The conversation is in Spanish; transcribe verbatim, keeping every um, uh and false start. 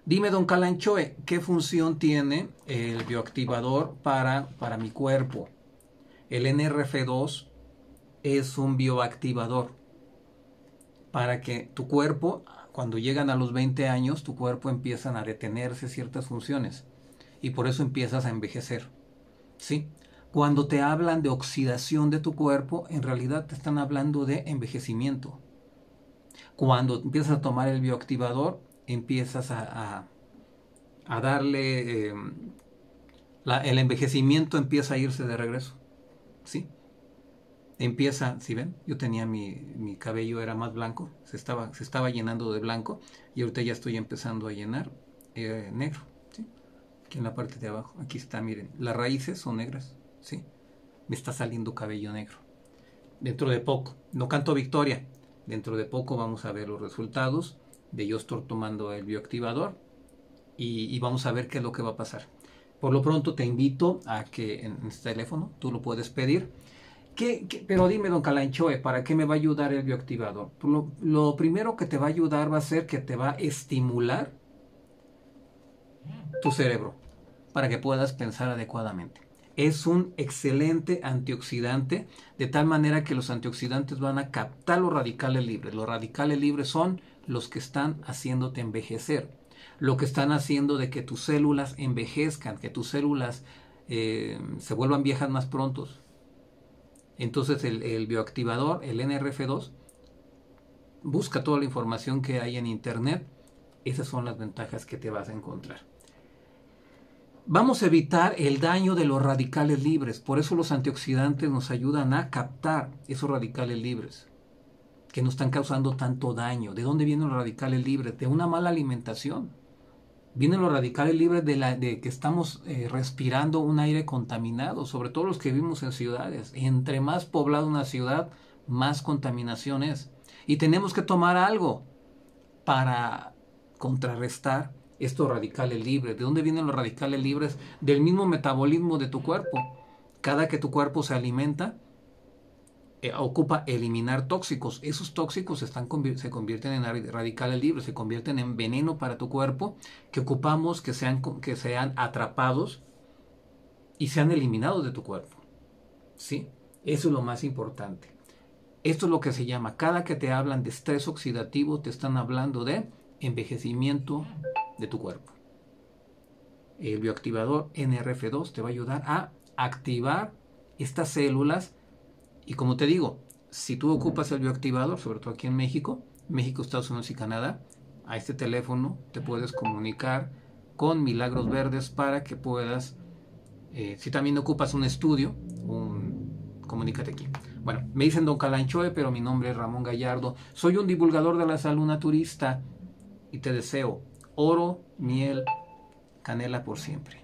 Dime, don Calanchoe, ¿qué función tiene el bioactivador para, para mi cuerpo? El N R F dos es un bioactivador para que tu cuerpo, cuando llegan a los veinte años, tu cuerpo empiezan a detenerse ciertas funciones y por eso empiezas a envejecer, ¿sí? Cuando te hablan de oxidación de tu cuerpo, en realidad te están hablando de envejecimiento. Cuando empiezas a tomar el bioactivador, empiezas a, a, a darle... Eh, la, el envejecimiento empieza a irse de regreso, ¿sí? Empieza, si ven, yo tenía mi, mi cabello era más blanco, se estaba, se estaba llenando de blanco y ahorita ya estoy empezando a llenar eh, negro, ¿sí? Aquí en la parte de abajo, aquí está, miren, las raíces son negras, ¿sí? Me está saliendo cabello negro. Dentro de poco, no canto victoria, dentro de poco vamos a ver los resultados de yo estar tomando el bioactivador y, y vamos a ver qué es lo que va a pasar. Por lo pronto te invito a que en este teléfono tú lo puedes pedir. ¿Qué, qué? Pero dime, don Calanchoe, ¿para qué me va a ayudar el bioactivador? Lo, lo primero que te va a ayudar va a ser que te va a estimular tu cerebro para que puedas pensar adecuadamente. Es un excelente antioxidante, de tal manera que los antioxidantes van a captar los radicales libres. Los radicales libres son los que están haciéndote envejecer, lo que están haciendo de que tus células envejezcan, que tus células eh, se vuelvan viejas más pronto. Entonces el, el bioactivador, el N R F dos, busca toda la información que hay en internet. Esas son las ventajas que te vas a encontrar. Vamos a evitar el daño de los radicales libres. Por eso los antioxidantes nos ayudan a captar esos radicales libres que nos están causando tanto daño. ¿De dónde vienen los radicales libres? De una mala alimentación. Vienen los radicales libres de, la, de que estamos eh, respirando un aire contaminado, sobre todo los que vivimos en ciudades. Entre más poblada una ciudad, más contaminación es. Y tenemos que tomar algo para contrarrestar estos radicales libres. ¿De dónde vienen los radicales libres? Del mismo metabolismo de tu cuerpo. Cada que tu cuerpo se alimenta, eh, ocupa eliminar tóxicos. Esos tóxicos están, se convierten en radicales libres, se convierten en veneno para tu cuerpo, que ocupamos que sean, que sean atrapados y sean eliminados de tu cuerpo. ¿Sí? Eso es lo más importante. Esto es lo que se llama, cada que te hablan de estrés oxidativo, te están hablando de envejecimiento de tu cuerpo. El bioactivador N R F dos te va a ayudar a activar estas células. Y como te digo, si tú ocupas el bioactivador, sobre todo aquí en México, México, Estados Unidos y Canadá, a este teléfono te puedes comunicar con Milagros Verdes para que puedas, eh, si también ocupas un estudio, un, comunícate aquí. Bueno, me dicen don Calanchoe, pero mi nombre es Ramón Gallardo. Soy un divulgador de la salud naturista y te deseo oro, miel, canela por siempre.